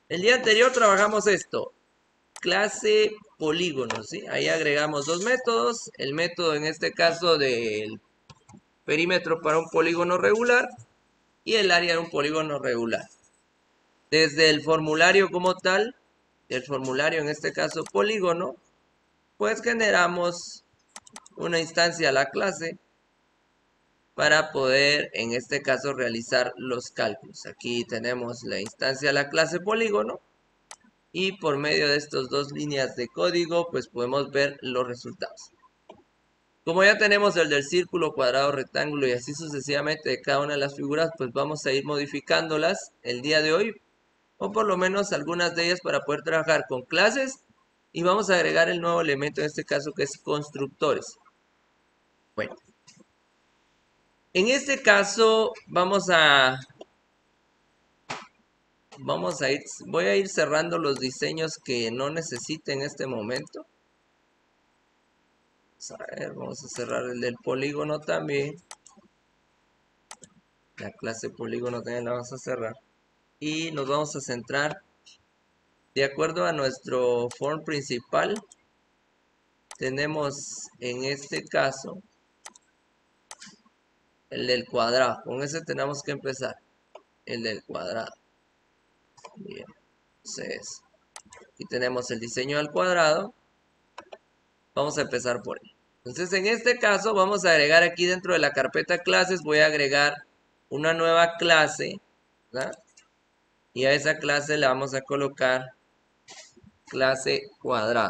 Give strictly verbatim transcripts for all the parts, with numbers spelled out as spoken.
El día anterior trabajamos esto, clase polígono, ¿sí? Ahí agregamos dos métodos, el método en este caso del perímetro para un polígono regular y el área de un polígono regular. Desde el formulario como tal, el formulario en este caso polígono, pues generamos una instancia a la clase para poder en este caso realizar los cálculos. Aquí tenemos la instancia a la clase polígono y por medio de estas dos líneas de código pues podemos ver los resultados. Como ya tenemos el del círculo, cuadrado, rectángulo y así sucesivamente de cada una de las figuras, pues vamos a ir modificándolas el día de hoy, o por lo menos algunas de ellas para poder trabajar con clases, y vamos a agregar el nuevo elemento en este caso que es constructores. Bueno, en este caso vamos a, vamos a ir, voy a ir cerrando los diseños que no necesite en este momento. Vamos a ver, vamos a cerrar el del polígono también. La clase polígono también la vamos a cerrar. Y nos vamos a centrar de acuerdo a nuestro form principal. Tenemos en este caso el del cuadrado. Con ese tenemos que empezar. El del cuadrado. Bien. Entonces, aquí tenemos el diseño al cuadrado. Vamos a empezar por él. Entonces, en este caso, vamos a agregar aquí dentro de la carpeta clases. Voy a agregar una nueva clase, ¿verdad? Y a esa clase le vamos a colocar clase cuadrado.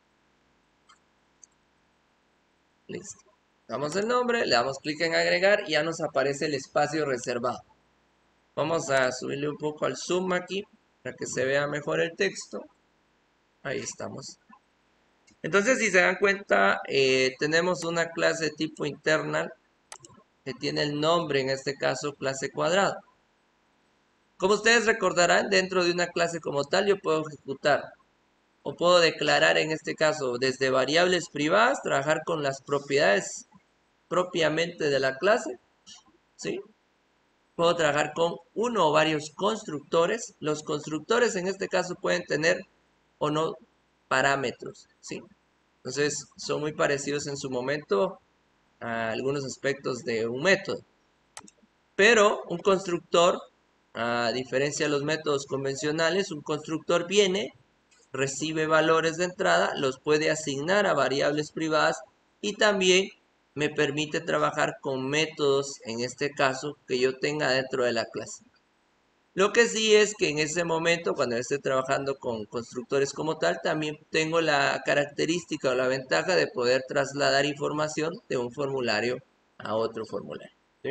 Listo. Damos el nombre, le damos clic en agregar y ya nos aparece el espacio reservado. Vamos a subirle un poco al zoom aquí para que se vea mejor el texto. Ahí estamos. Entonces, si se dan cuenta, eh, tenemos una clase tipo internal que tiene el nombre, en este caso, clase cuadrado. Como ustedes recordarán, dentro de una clase como tal, yo puedo ejecutar o puedo declarar, en este caso, desde variables privadas, trabajar con las propiedades propiamente de la clase, ¿sí? Puedo trabajar con uno o varios constructores. Los constructores en este caso pueden tener o no parámetros, ¿sí? Entonces son muy parecidos en su momento a algunos aspectos de un método. Pero un constructor, a diferencia de los métodos convencionales, un constructor viene, recibe valores de entrada, los puede asignar a variables privadas y también me permite trabajar con métodos, en este caso, que yo tenga dentro de la clase. Lo que sí es que en ese momento, cuando esté trabajando con constructores como tal, también tengo la característica o la ventaja de poder trasladar información de un formulario a otro formulario, ¿sí?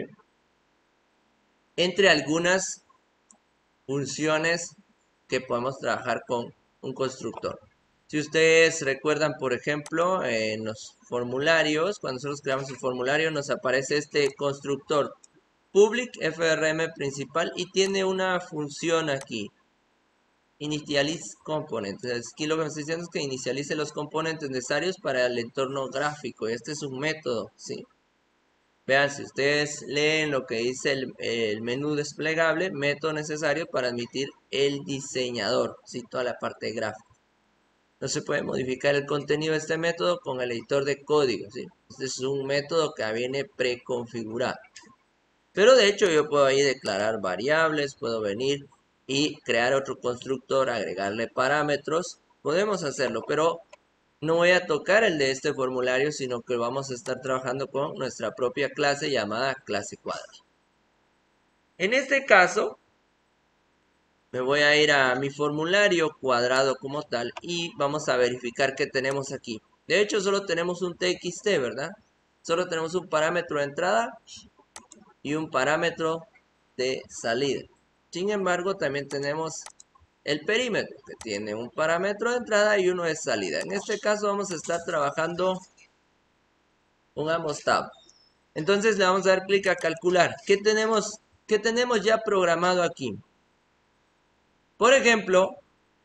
Entre algunas funciones que podemos trabajar con un constructor. Si ustedes recuerdan, por ejemplo, en los formularios, cuando nosotros creamos el formulario, nos aparece este constructor public F R M principal y tiene una función aquí, initialize components. Aquí lo que me está diciendo es que inicialice los componentes necesarios para el entorno gráfico. Este es un método, ¿sí? Vean, si ustedes leen lo que dice el, el menú desplegable, método necesario para admitir el diseñador, ¿sí? Toda la parte gráfica. No se puede modificar el contenido de este método con el editor de código, ¿sí? Este es un método que viene preconfigurado. Pero de hecho yo puedo ahí declarar variables, puedo venir y crear otro constructor, agregarle parámetros. Podemos hacerlo, pero no voy a tocar el de este formulario, sino que vamos a estar trabajando con nuestra propia clase llamada clase cuadrado. En este caso, me voy a ir a mi formulario cuadrado como tal y vamos a verificar qué tenemos aquí. De hecho, solo tenemos un T X T, ¿verdad? Solo tenemos un parámetro de entrada y un parámetro de salida. Sin embargo, también tenemos el perímetro, que tiene un parámetro de entrada y uno de salida. En este caso vamos a estar trabajando un ambos tab. Entonces le vamos a dar clic a calcular. ¿Qué tenemos, qué tenemos ya programado aquí? Por ejemplo,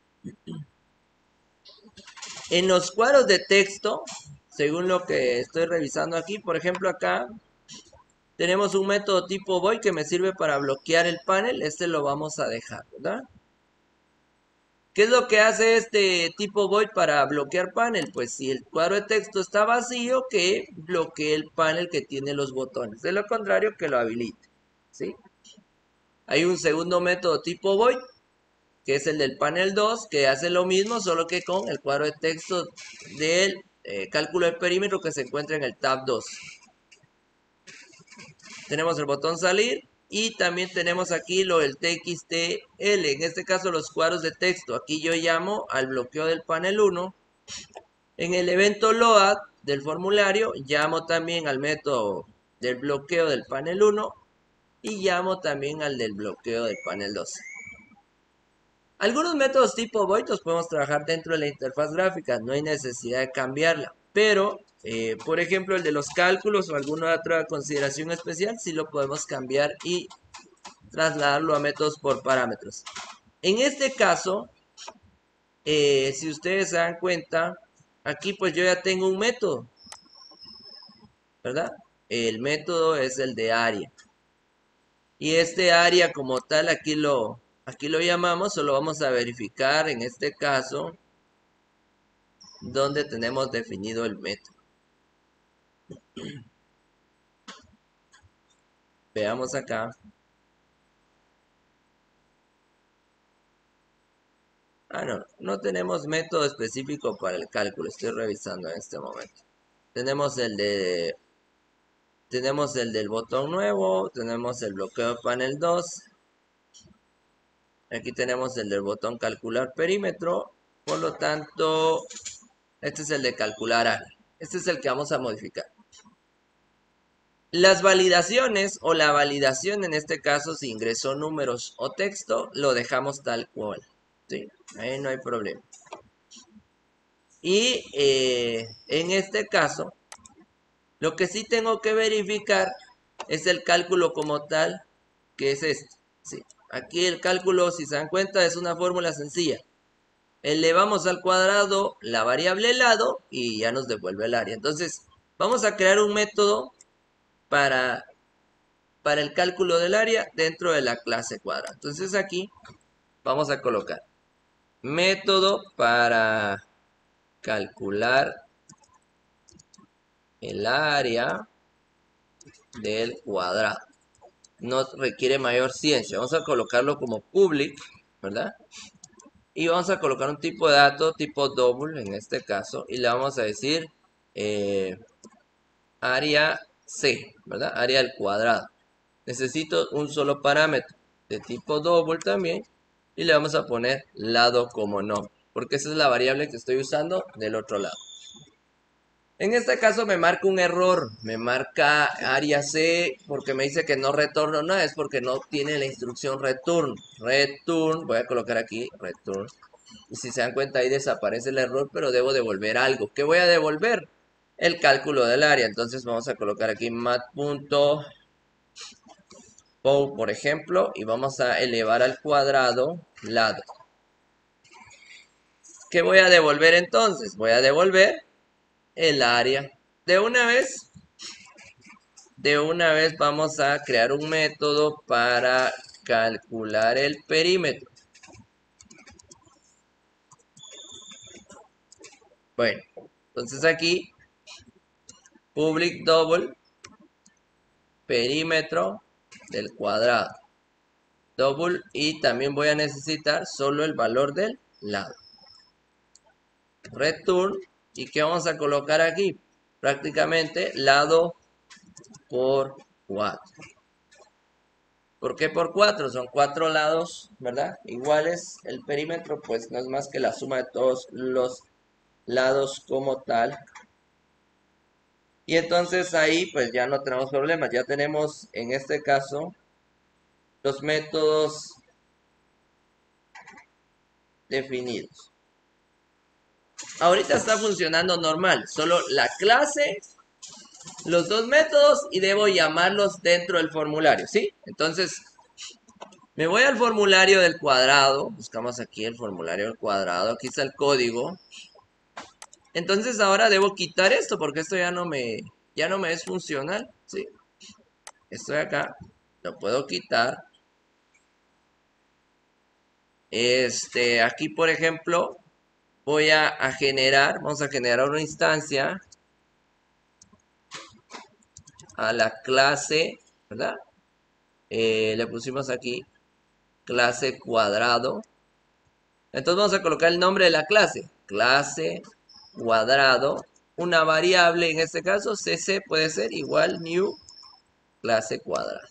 en los cuadros de texto, según lo que estoy revisando aquí, por ejemplo acá, tenemos un método tipo void que me sirve para bloquear el panel. Este lo vamos a dejar, ¿verdad? ¿Qué es lo que hace este tipo void para bloquear panel? Pues si el cuadro de texto está vacío, que bloquee el panel que tiene los botones. De lo contrario, que lo habilite. ¿Sí? Hay un segundo método tipo void, que es el del panel dos, que hace lo mismo, solo que con el cuadro de texto del eh, cálculo de perímetro que se encuentra en el tab dos. Tenemos el botón salir y también tenemos aquí lo del T X T L, en este caso los cuadros de texto. Aquí yo llamo al bloqueo del panel uno. En el evento load del formulario llamo también al método del bloqueo del panel uno y llamo también al del bloqueo del panel dos. Algunos métodos tipo void los podemos trabajar dentro de la interfaz gráfica, no hay necesidad de cambiarla, pero eh, por ejemplo el de los cálculos o alguna otra consideración especial sí lo podemos cambiar y trasladarlo a métodos por parámetros. En este caso, eh, si ustedes se dan cuenta, aquí pues yo ya tengo un método, ¿verdad? El método es el de área. Y este área como tal, aquí lo, aquí lo llamamos, solo vamos a verificar en este caso donde tenemos definido el método. Veamos acá. Ah, no, no tenemos método específico para el cálculo, estoy revisando en este momento. Tenemos el de Tenemos el del botón nuevo, tenemos el bloqueo de panel dos. Aquí tenemos el del botón calcular perímetro. Por lo tanto, este es el de calcular área. Este es el que vamos a modificar. Las validaciones o la validación en este caso, si ingresó números o texto, lo dejamos tal cual. ¿Sí? Ahí no hay problema. Y eh, en este caso, lo que sí tengo que verificar es el cálculo como tal, que es este. ¿Sí? Aquí el cálculo, si se dan cuenta, es una fórmula sencilla. Elevamos al cuadrado la variable lado y ya nos devuelve el área. Entonces, vamos a crear un método para, para el cálculo del área dentro de la clase cuadrado. Entonces aquí vamos a colocar método para calcular el área del cuadrado. No requiere mayor ciencia. Vamos a colocarlo como public, ¿verdad? Y vamos a colocar un tipo de dato tipo double en este caso. Y le vamos a decir eh, área C, ¿verdad? Área al cuadrado. Necesito un solo parámetro de tipo double también. Y le vamos a poner lado como nombre. Porque esa es la variable que estoy usando del otro lado. En este caso me marca un error. Me marca área C porque me dice que no retorno nada. Es porque no tiene la instrucción return. Return, voy a colocar aquí return. Y si se dan cuenta ahí desaparece el error, pero debo devolver algo. ¿Qué voy a devolver? El cálculo del área. Entonces vamos a colocar aquí mat.pow, por ejemplo, y vamos a elevar al cuadrado lado. ¿Qué voy a devolver entonces? Voy a devolver el área. De una vez, de una vez vamos a crear un método para calcular el perímetro. Bueno, entonces aquí public double perímetro del cuadrado double y también voy a necesitar solo el valor del lado. Return, y ¿qué vamos a colocar aquí? Prácticamente lado por cuatro. ¿Por qué por cuatro? Son cuatro lados, ¿verdad? Iguales. El perímetro pues no es más que la suma de todos los lados como tal. Y entonces ahí pues ya no tenemos problemas. Ya tenemos en este caso los métodos definidos. Ahorita está funcionando normal. Solo la clase, los dos métodos y debo llamarlos dentro del formulario, ¿sí? Entonces, me voy al formulario del cuadrado. Buscamos aquí el formulario del cuadrado. Aquí está el código. Entonces ahora debo quitar esto porque esto ya no me, ya no me es funcional, ¿sí? Esto de acá lo puedo quitar. Este, aquí, por ejemplo, voy a, a generar, vamos a generar una instancia a la clase, ¿verdad? Eh, le pusimos aquí clase cuadrado. Entonces vamos a colocar el nombre de la clase. Clase cuadrado. Una variable, en este caso, cc puede ser igual new clase cuadrada.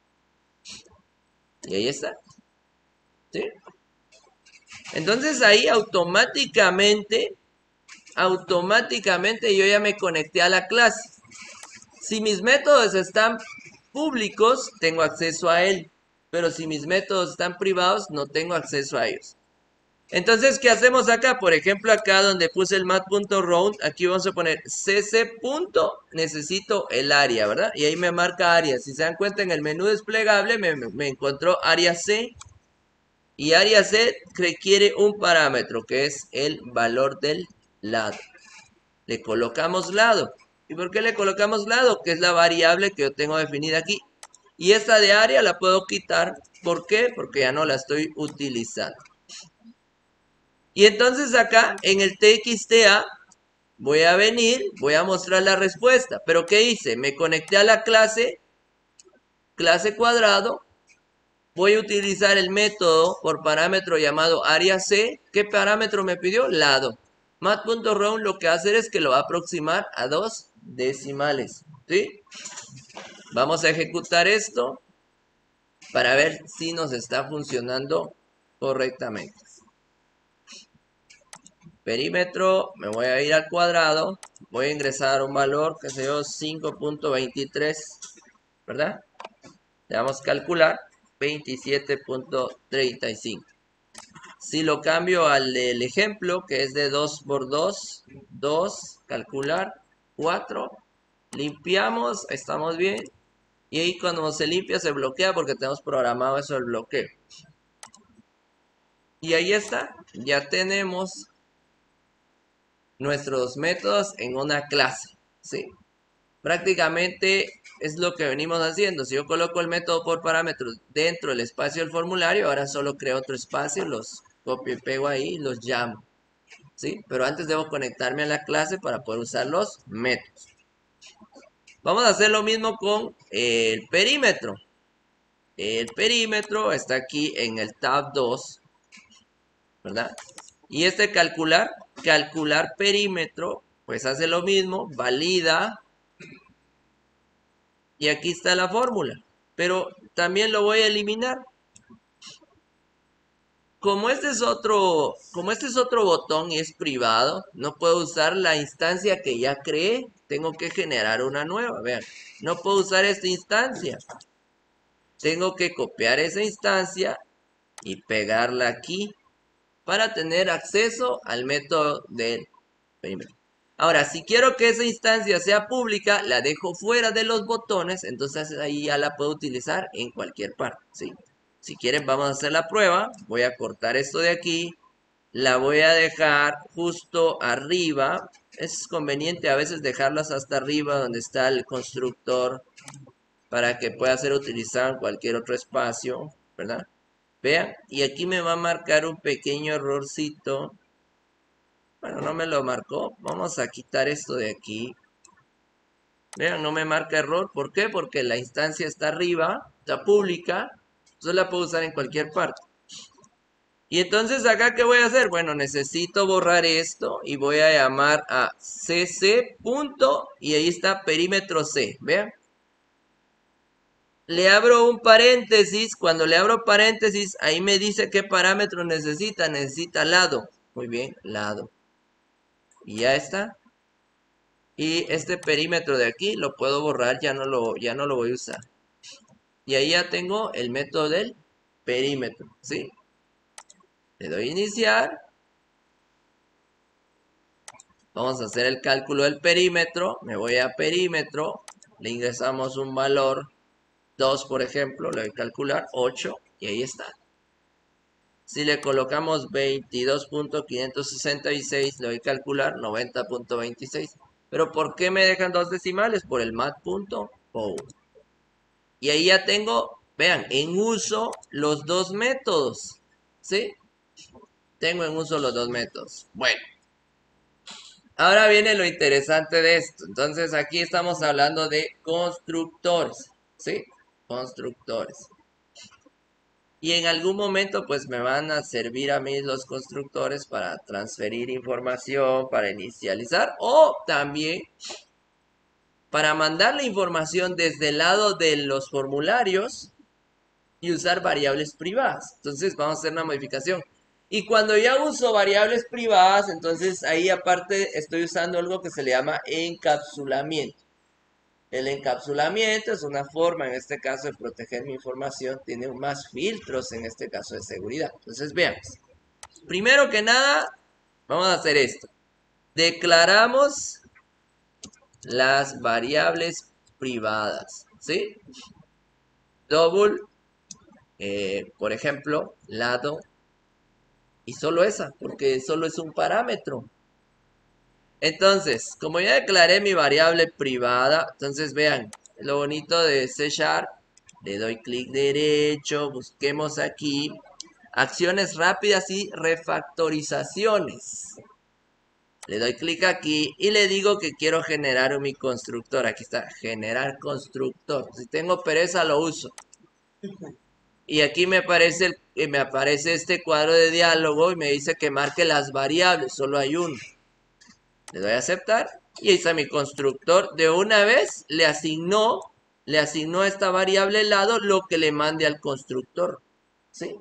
Y ahí está. ¿Sí? Entonces ahí automáticamente, automáticamente yo ya me conecté a la clase. Si mis métodos están públicos, tengo acceso a él. Pero si mis métodos están privados, no tengo acceso a ellos. Entonces, ¿qué hacemos acá? Por ejemplo, acá donde puse el mat.round, aquí vamos a poner cc. Necesito el área, ¿verdad? Y ahí me marca área. Si se dan cuenta, en el menú desplegable me, me encontró área C. Y área C requiere un parámetro, que es el valor del lado. Le colocamos lado. ¿Y por qué le colocamos lado? Que es la variable que yo tengo definida aquí. Y esta de área la puedo quitar. ¿Por qué? Porque ya no la estoy utilizando. Y entonces acá en el T X T A voy a venir, voy a mostrar la respuesta. ¿Pero qué hice? Me conecté a la clase, clase cuadrado. Voy a utilizar el método por parámetro llamado área C. ¿Qué parámetro me pidió? Lado. mat.round lo que va a hacer es que lo va a aproximar a dos decimales. ¿Sí? Vamos a ejecutar esto para ver si nos está funcionando correctamente. Perímetro, me voy a ir al cuadrado, voy a ingresar un valor, que sé yo, cinco punto veintitrés, ¿verdad? Le vamos a calcular, veintisiete punto treinta y cinco. Si lo cambio al del ejemplo, que es de dos por dos, dos, calcular, cuatro, limpiamos, estamos bien. Y ahí cuando se limpia se bloquea porque tenemos programado eso del bloqueo. Y ahí está, ya tenemos nuestros métodos en una clase, ¿sí? Prácticamente es lo que venimos haciendo. Si yo coloco el método por parámetros dentro del espacio del formulario, ahora solo creo otro espacio, los copio y pego ahí y los llamo, ¿sí? Pero antes debo conectarme a la clase para poder usar los métodos. Vamos a hacer lo mismo con el perímetro. El perímetro está aquí en el tab dos, ¿verdad? Y este calcular, calcular perímetro, pues hace lo mismo, valida. Y aquí está la fórmula. Pero también lo voy a eliminar. Como este es otro, como este es otro botón y es privado, no puedo usar la instancia que ya creé. Tengo que generar una nueva. Vean, no puedo usar esta instancia. Tengo que copiar esa instancia y pegarla aquí para tener acceso al método del perímetro. Ahora, si quiero que esa instancia sea pública, la dejo fuera de los botones, entonces ahí ya la puedo utilizar en cualquier parte, ¿sí? Si quieren, vamos a hacer la prueba. Voy a cortar esto de aquí. La voy a dejar justo arriba. Es conveniente a veces dejarlas hasta arriba donde está el constructor para que pueda ser utilizado en cualquier otro espacio, ¿verdad? Vean, y aquí me va a marcar un pequeño errorcito. Bueno, no me lo marcó. Vamos a quitar esto de aquí. Vean, no me marca error. ¿Por qué? Porque la instancia está arriba, está pública. Entonces la puedo usar en cualquier parte. Y entonces acá, ¿qué voy a hacer? Bueno, necesito borrar esto y voy a llamar a cc. Y ahí está perímetro C. Vean. Le abro un paréntesis. Cuando le abro paréntesis, ahí me dice qué parámetro necesita. Necesita lado. Muy bien, lado. Y ya está. Y este perímetro de aquí lo puedo borrar, ya no lo, ya no lo voy a usar. Y ahí ya tengo el método del perímetro, ¿sí? Le doy a iniciar. Vamos a hacer el cálculo del perímetro. Me voy a perímetro. Le ingresamos un valor dos, por ejemplo. Le voy a calcular ocho. Y ahí está. Si le colocamos veintidós punto quinientos sesenta y seis, le voy a calcular noventa punto veintiséis. Pero ¿por qué me dejan dos decimales? Por el mat.pow. Y ahí ya tengo, vean, en uso los dos métodos, ¿sí? Tengo en uso los dos métodos. Bueno, ahora viene lo interesante de esto. Entonces aquí estamos hablando de constructores, ¿sí? Constructores. Y en algún momento pues me van a servir a mí los constructores para transferir información, para inicializar o también para mandar la información desde el lado de los formularios y usar variables privadas. Entonces vamos a hacer una modificación. Y cuando ya uso variables privadas, entonces ahí aparte estoy usando algo que se le llama encapsulamiento. El encapsulamiento es una forma, en este caso, de proteger mi información. Tiene más filtros, en este caso, de seguridad. Entonces, veamos. Primero que nada, vamos a hacer esto. Declaramos las variables privadas, ¿sí? Double, eh, por ejemplo, lado, y solo esa, porque solo es un parámetro. Entonces, como ya declaré mi variable privada, entonces vean, lo bonito de C Sharp, le doy clic derecho, busquemos aquí, acciones rápidas y refactorizaciones. Le doy clic aquí y le digo que quiero generar mi constructor. Aquí está, generar constructor. Si tengo pereza lo uso. Y aquí me aparece, el, me aparece este cuadro de diálogo y me dice que marque las variables, solo hay uno. Le doy a aceptar y ahí está mi constructor. De una vez le asignó, le asignó a esta variable lado lo que le mande al constructor. ¿Sí?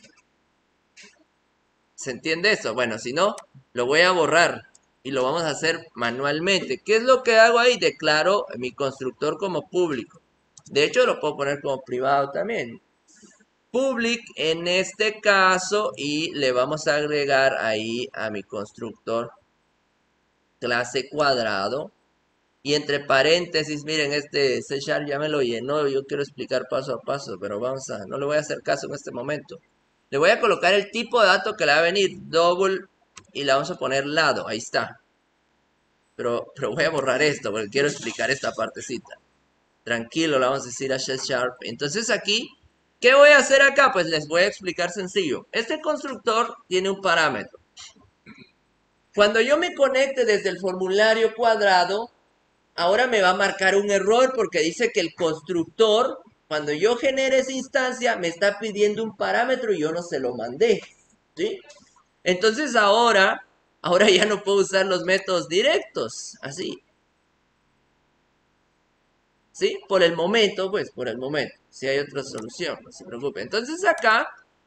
¿Se entiende eso? Bueno, si no, lo voy a borrar y lo vamos a hacer manualmente. ¿Qué es lo que hago ahí? Declaro mi constructor como público. De hecho, lo puedo poner como privado también. Public en este caso y le vamos a agregar ahí a mi constructor clase cuadrado y entre paréntesis, miren, este C Sharp ya me lo llenó, yo quiero explicar paso a paso, pero vamos a, no le voy a hacer caso en este momento. Le voy a colocar el tipo de dato que le va a venir, double, y le vamos a poner lado, ahí está. Pero, pero voy a borrar esto porque quiero explicar esta partecita. Tranquilo, le vamos a decir a C Sharp. Entonces aquí, ¿qué voy a hacer acá? Pues les voy a explicar sencillo. Este constructor tiene un parámetro. Cuando yo me conecte desde el formulario cuadrado, ahora me va a marcar un error porque dice que el constructor, cuando yo genere esa instancia, me está pidiendo un parámetro y yo no se lo mandé. ¿Sí? Entonces ahora, ahora ya no puedo usar los métodos directos, así. ¿Sí? Por el momento, pues, por el momento. Si hay otra solución, no se preocupe. Entonces acá,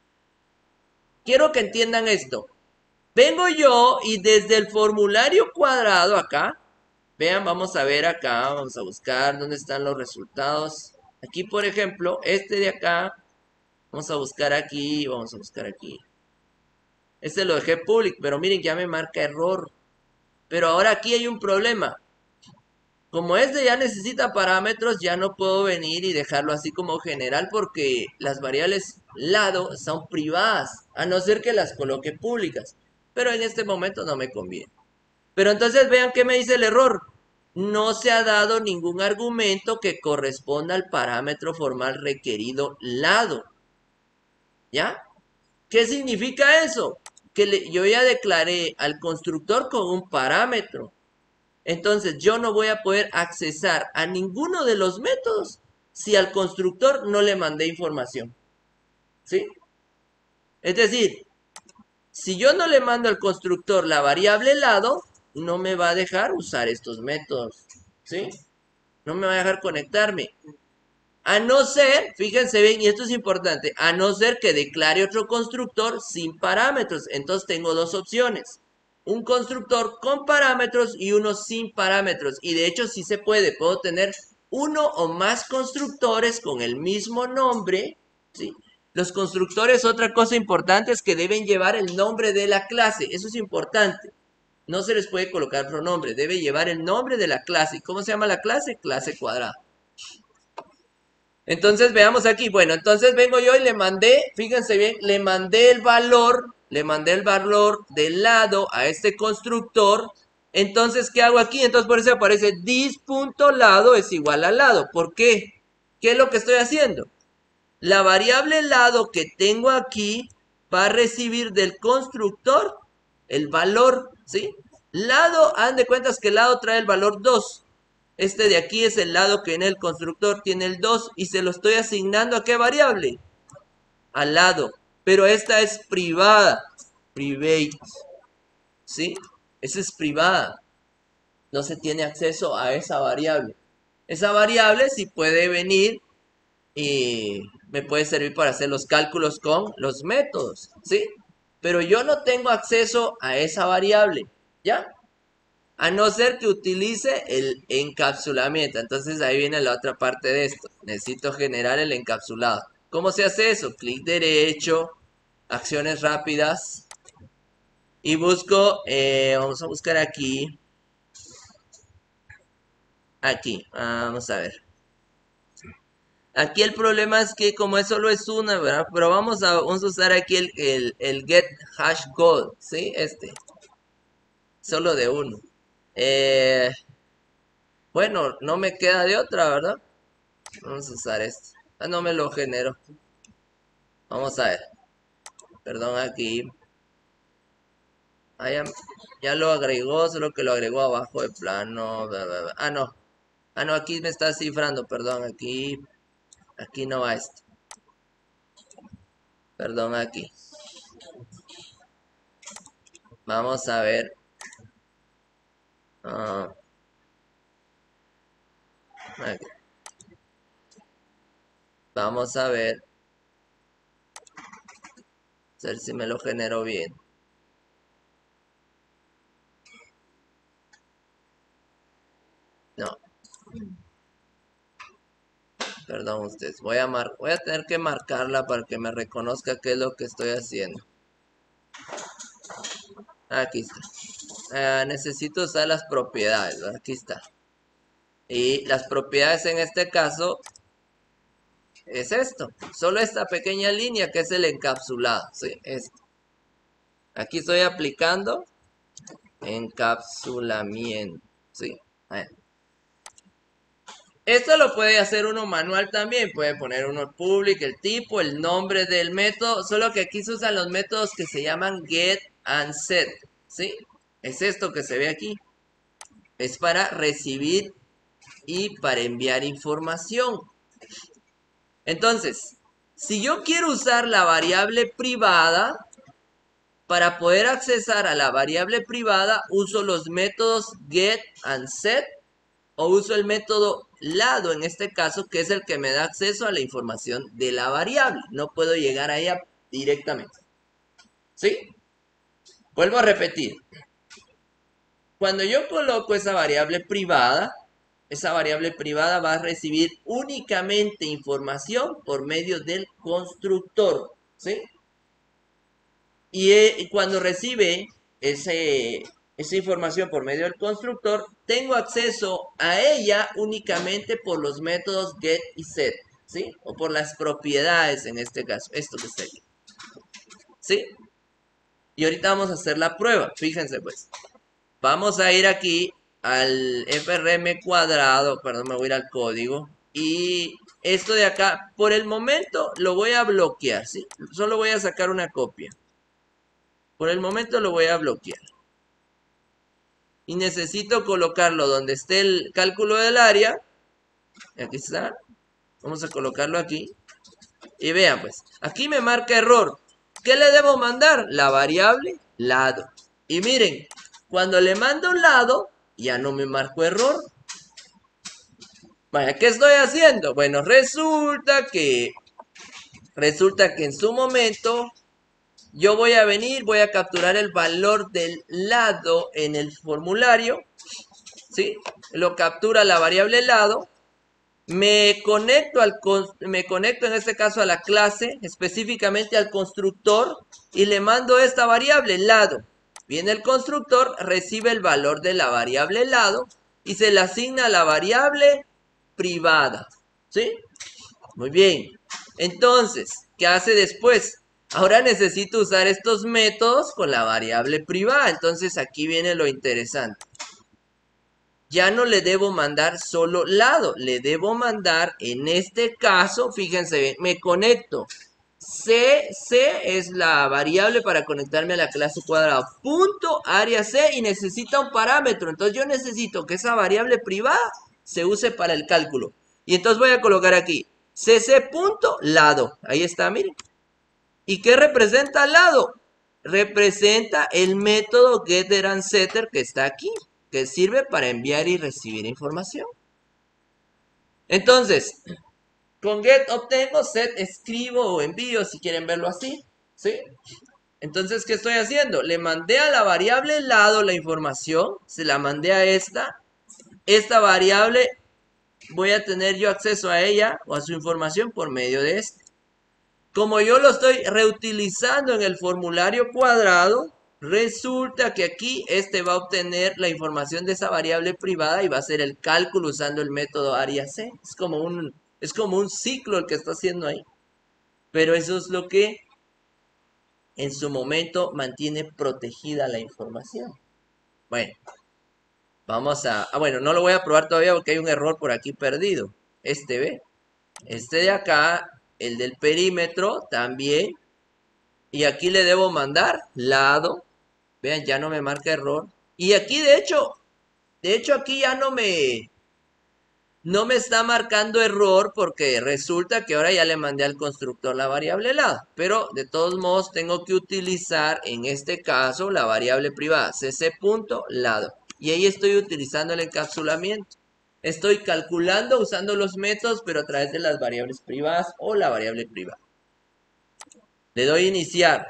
quiero que entiendan esto. Vengo yo y desde el formulario cuadrado acá, vean, vamos a ver acá, vamos a buscar dónde están los resultados. Aquí, por ejemplo, este de acá, vamos a buscar aquí, vamos a buscar aquí. Este lo dejé public, pero miren, ya me marca error. Pero ahora aquí hay un problema. Como este ya necesita parámetros, ya no puedo venir y dejarlo así como general porque las variables lado son privadas, a no ser que las coloque públicas. Pero en este momento no me conviene. Pero entonces vean qué me dice el error. No se ha dado ningún argumento que corresponda al parámetro formal requerido lado. ¿Ya? ¿Qué significa eso? Que le, yo ya declaré al constructor con un parámetro. Entonces yo no voy a poder accesar a ninguno de los métodos si al constructor no le mandé información. ¿Sí? Es decir, si yo no le mando al constructor la variable lado, no me va a dejar usar estos métodos. ¿Sí? No me va a dejar conectarme. A no ser, fíjense bien, y esto es importante, a no ser que declare otro constructor sin parámetros. Entonces tengo dos opciones. Un constructor con parámetros y uno sin parámetros. Y de hecho sí se puede. Puedo tener uno o más constructores con el mismo nombre. ¿Sí? Los constructores, otra cosa importante es que deben llevar el nombre de la clase. Eso es importante. No se les puede colocar pronombre. Debe llevar el nombre de la clase. ¿Y cómo se llama la clase? Clase cuadrada. Entonces veamos aquí. Bueno, entonces vengo yo y le mandé, fíjense bien, le mandé el valor, le mandé el valor del lado a este constructor. Entonces, ¿qué hago aquí? Entonces por eso aparece dis.lado es igual a lado. ¿Por qué? ¿Qué es lo que estoy haciendo? La variable lado que tengo aquí va a recibir del constructor el valor, ¿sí? Lado, hagan de cuentas que el lado trae el valor dos. Este de aquí es el lado que en el constructor tiene el dos y se lo estoy asignando ¿a qué variable? Al lado. Pero esta es privada. Private. ¿Sí? Esa es privada. No se tiene acceso a esa variable. Esa variable sí puede venir y me puede servir para hacer los cálculos con los métodos, ¿sí? Pero yo no tengo acceso a esa variable, ¿ya? A no ser que utilice el encapsulamiento. Entonces ahí viene la otra parte de esto. Necesito generar el encapsulado. ¿Cómo se hace eso? Clic derecho, acciones rápidas. Y busco, eh, vamos a buscar aquí. Aquí, vamos a ver. Aquí el problema es que como es solo es una, ¿verdad? Pero vamos a, vamos a usar aquí el, el, el get hash code, ¿sí? Este. Solo de uno. Eh, bueno, no me queda de otra, ¿verdad? Vamos a usar este. Ah, no me lo genero. Vamos a ver. Perdón, aquí. Ah, ya, ya lo agregó, solo que lo agregó abajo de plano. Bla, bla, bla. Ah, no. Ah, no, aquí me está cifrando, perdón. Aquí. Aquí no va esto. Perdón, aquí. Vamos a ver. Ah, aquí. Vamos a ver. A ver si me lo genero bien. No. Perdón ustedes. Voy a, mar voy a tener que marcarla para que me reconozca qué es lo que estoy haciendo. Aquí está. Eh, necesito usar las propiedades. Aquí está. Y las propiedades en este caso es esto. Solo esta pequeña línea que es el encapsulado. ¿Sí? Esto. Aquí estoy aplicando encapsulamiento. ¿Sí? Bueno. Esto lo puede hacer uno manual también. Puede poner uno public, el tipo, el nombre del método. Solo que aquí se usan los métodos que se llaman get and set. ¿Sí? Es esto que se ve aquí. Es para recibir y para enviar información. Entonces, si yo quiero usar la variable privada, para poder accesar a la variable privada, uso los métodos get and set o uso el método lado, en este caso, que es el que me da acceso a la información de la variable. No puedo llegar a ella directamente. ¿Sí? Vuelvo a repetir. Cuando yo coloco esa variable privada, esa variable privada va a recibir únicamente información por medio del constructor, ¿sí? Y, eh, y cuando recibe ese, esa información por medio del constructor, tengo acceso a ella únicamente por los métodos get y set, ¿sí? O por las propiedades en este caso, esto que está aquí, ¿sí? Y ahorita vamos a hacer la prueba, fíjense pues. Vamos a ir aquí al F R M cuadrado, perdón, me voy a ir al código. Y esto de acá, por el momento lo voy a bloquear, ¿sí? Solo voy a sacar una copia. Por el momento lo voy a bloquear. Y necesito colocarlo donde esté el cálculo del área. Aquí está. Vamos a colocarlo aquí. Y vean pues, aquí me marca error. ¿Qué le debo mandar? La variable lado. Y miren, cuando le mando lado, ya no me marcó error. Vaya, ¿qué estoy haciendo? Bueno, resulta que... Resulta que en su momento... Yo voy a venir, voy a capturar el valor del lado en el formulario. ¿Sí? Lo captura la variable lado. Me conecto, al, me conecto en este caso a la clase, específicamente al constructor. Y le mando esta variable, lado. Viene el constructor, recibe el valor de la variable lado. Y se le asigna a la variable privada. ¿Sí? Muy bien. Entonces, ¿qué hace después? Ahora necesito usar estos métodos con la variable privada. Entonces aquí viene lo interesante. Ya no le debo mandar solo lado. Le debo mandar, en este caso, fíjense bien, me conecto. C, C es la variable para conectarme a la clase cuadrada. Punto área C y necesita un parámetro. Entonces yo necesito que esa variable privada se use para el cálculo. Y entonces voy a colocar aquí cc punto lado. Ahí está, miren. ¿Y qué representa lado? Representa el método getter and setter que está aquí, que sirve para enviar y recibir información. Entonces, con get obtengo, set escribo o envío, si quieren verlo así, ¿sí? Entonces, ¿qué estoy haciendo? Le mandé a la variable lado la información, se la mandé a esta. Esta variable voy a tener yo acceso a ella o a su información por medio de este. Como yo lo estoy reutilizando en el formulario cuadrado, resulta que aquí este va a obtener la información de esa variable privada y va a hacer el cálculo usando el método área C. Es como un, es como un ciclo el que está haciendo ahí. Pero eso es lo que en su momento mantiene protegida la información. Bueno, vamos a... Ah, bueno, no lo voy a probar todavía porque hay un error por aquí perdido. Este, ¿ve? Este de acá, el del perímetro también. Y aquí le debo mandar lado. Vean, ya no me marca error. Y aquí, de hecho, de hecho aquí ya no me... No me está marcando error porque resulta que ahora ya le mandé al constructor la variable lado. Pero de todos modos tengo que utilizar en este caso la variable privada cc.lado. Y ahí estoy utilizando el encapsulamiento. Estoy calculando usando los métodos pero a través de las variables privadas o la variable privada. Le doy iniciar.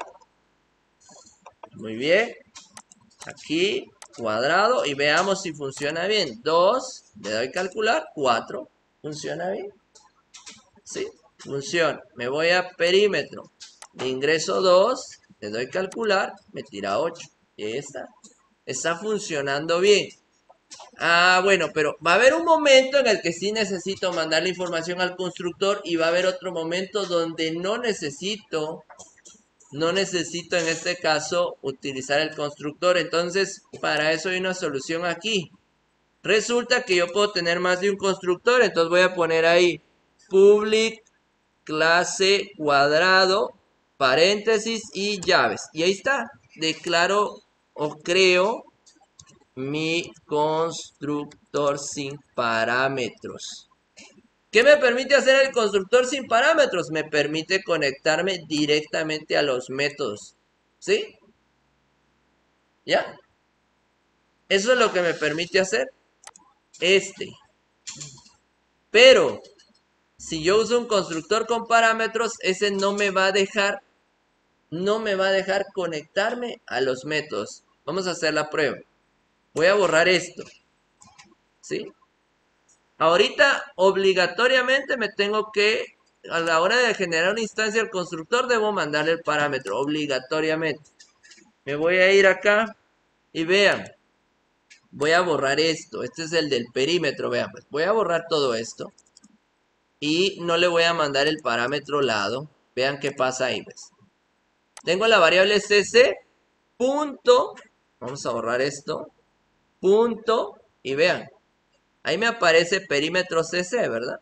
Muy bien. Aquí cuadrado y veamos si funciona bien. dos, le doy calcular, cuatro, funciona bien. Sí, funciona. Me voy a perímetro, le ingreso dos, le doy calcular, me tira ocho. Y ahí está. Está funcionando bien. Ah, bueno, pero va a haber un momento en el que sí necesito mandar la información al constructor y va a haber otro momento donde no necesito... No necesito en este caso utilizar el constructor. Entonces, para eso hay una solución aquí. Resulta que yo puedo tener más de un constructor. Entonces voy a poner ahí public clase cuadrado, paréntesis y llaves. Y ahí está. Declaro o creo mi constructor sin parámetros. ¿Qué me permite hacer el constructor sin parámetros? Me permite conectarme directamente a los métodos. ¿Sí? ¿Ya? Eso es lo que me permite hacer este. Pero, si yo uso un constructor con parámetros, ese no me va a dejar, no me va a dejar conectarme a los métodos. Vamos a hacer la prueba. Voy a borrar esto. ¿Sí? Ahorita, obligatoriamente me tengo que... A la hora de generar una instancia al constructor, debo mandarle el parámetro, obligatoriamente. Me voy a ir acá y vean, voy a borrar esto. Este es el del perímetro, vean, pues voy a borrar todo esto. Y no le voy a mandar el parámetro lado. Vean qué pasa ahí, pues. Tengo la variable cc, punto, vamos a borrar esto, punto, y vean, ahí me aparece perímetro cc, ¿verdad?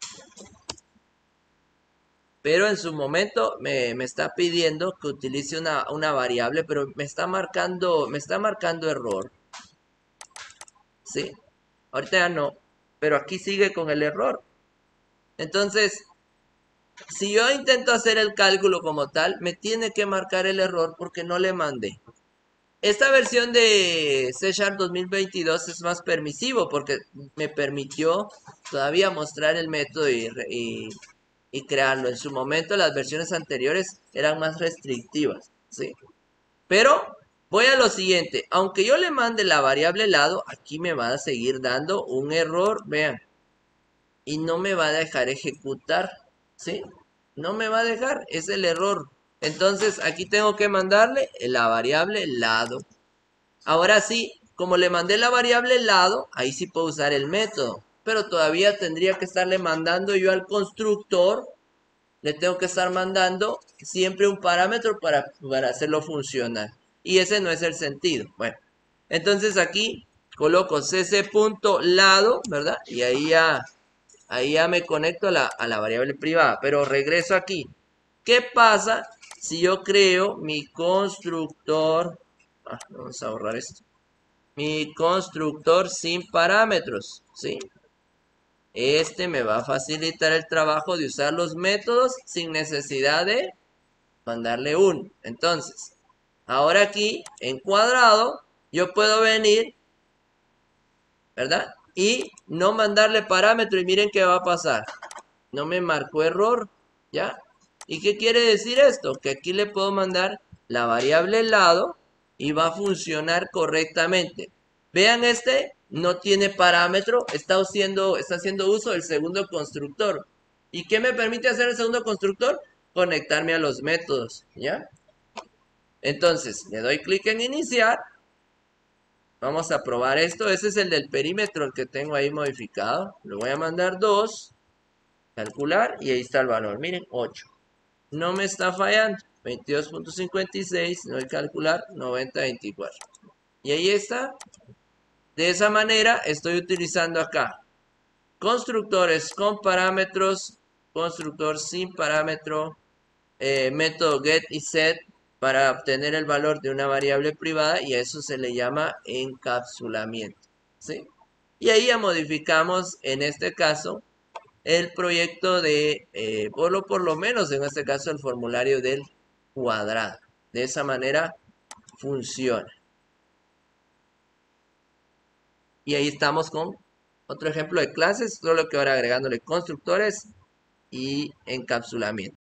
Pero en su momento me, me está pidiendo que utilice una, una variable, pero me está marcando, me está marcando error. ¿Sí? Ahorita ya no, pero aquí sigue con el error. Entonces, si yo intento hacer el cálculo como tal, me tiene que marcar el error porque no le mandé. Esta versión de C Sharp dos mil veintidós es más permisivo porque me permitió todavía mostrar el método y, y y crearlo. En su momento las versiones anteriores eran más restrictivas, ¿sí? Pero voy a lo siguiente, aunque yo le mande la variable lado, aquí me va a seguir dando un error, vean, y no me va a dejar ejecutar, ¿sí? No me va a dejar, es el error. Entonces aquí tengo que mandarle la variable lado. Ahora sí, como le mandé la variable lado, ahí sí puedo usar el método. Pero todavía tendría que estarle mandando yo al constructor, le tengo que estar mandando siempre un parámetro para, para hacerlo funcionar. Y ese no es el sentido. Bueno, entonces aquí coloco cc.lado, ¿verdad? Y ahí ya, ahí ya me conecto a la, a la variable privada. Pero regreso aquí. ¿Qué pasa si yo creo mi constructor? Ah, vamos a borrar esto. Mi constructor sin parámetros, ¿sí? Este me va a facilitar el trabajo de usar los métodos sin necesidad de mandarle un. Entonces, ahora aquí, en cuadrado, yo puedo venir, ¿verdad? Y no mandarle parámetro y miren qué va a pasar. No me marcó error, ¿ya? ¿Y qué quiere decir esto? Que aquí le puedo mandar la variable lado y va a funcionar correctamente. Vean este, no tiene parámetro, está haciendo, está haciendo uso del segundo constructor. ¿Y qué me permite hacer el segundo constructor? Conectarme a los métodos, ¿ya? Entonces, le doy clic en iniciar. Vamos a probar esto. Ese es el del perímetro, el que tengo ahí modificado. Le voy a mandar dos. Calcular y ahí está el valor. Miren, ocho. No me está fallando. veintidós punto cincuenta y seis. No hay calcular. noventa punto veinticuatro. Y ahí está. De esa manera estoy utilizando acá constructores con parámetros, constructor sin parámetro, eh, método get y set para obtener el valor de una variable privada y a eso se le llama encapsulamiento, ¿sí? Y ahí ya modificamos en este caso el proyecto de, eh, por, lo, por lo menos en este caso el formulario del cuadrado. De esa manera funciona. Y ahí estamos con otro ejemplo de clases, solo que ahora agregándole constructores y encapsulamiento.